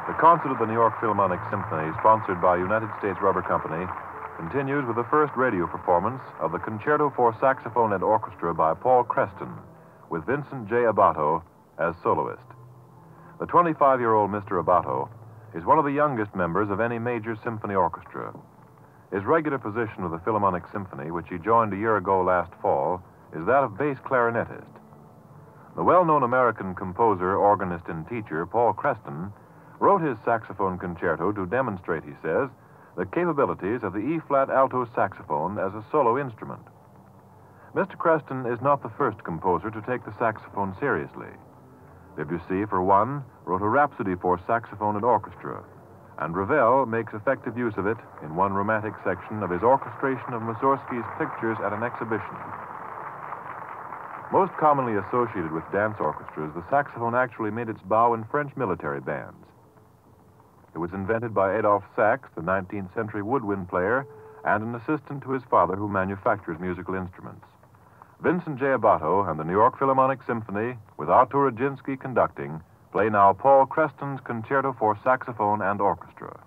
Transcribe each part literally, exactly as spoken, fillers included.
The concert of the New York Philharmonic Symphony, sponsored by United States Rubber Company, continues with the first radio performance of the Concerto for Saxophone and Orchestra by Paul Creston, with Vincent J. Abato as soloist. The twenty-five-year-old Mister Abato is one of the youngest members of any major symphony orchestra. His regular position with the Philharmonic Symphony, which he joined a year ago last fall, is that of bass clarinetist. The well-known American composer, organist, and teacher, Paul Creston, wrote his saxophone concerto to demonstrate, he says, the capabilities of the E-flat alto saxophone as a solo instrument. Mister Creston is not the first composer to take the saxophone seriously. Debussy, for one, wrote a rhapsody for saxophone and orchestra, and Ravel makes effective use of it in one romantic section of his orchestration of Mussorgsky's pictures at an exhibition. Most commonly associated with dance orchestras, the saxophone actually made its bow in French military bands. It was invented by Adolphe Sax, the nineteenth century woodwind player, and an assistant to his father who manufactures musical instruments. Vincent J. Abato and the New York Philharmonic Symphony, with Artur Rajinsky conducting, play now Paul Creston's Concerto for Saxophone and Orchestra.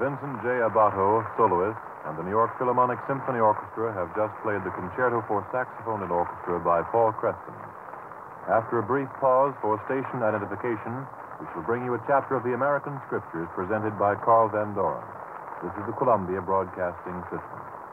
Vincent J. Abato, soloist, and the New York Philharmonic Symphony Orchestra have just played the Concerto for Saxophone and Orchestra by Paul Creston. After a brief pause for station identification, we shall bring you a chapter of the American Scriptures presented by Carl Van Doren. This is the Columbia Broadcasting System.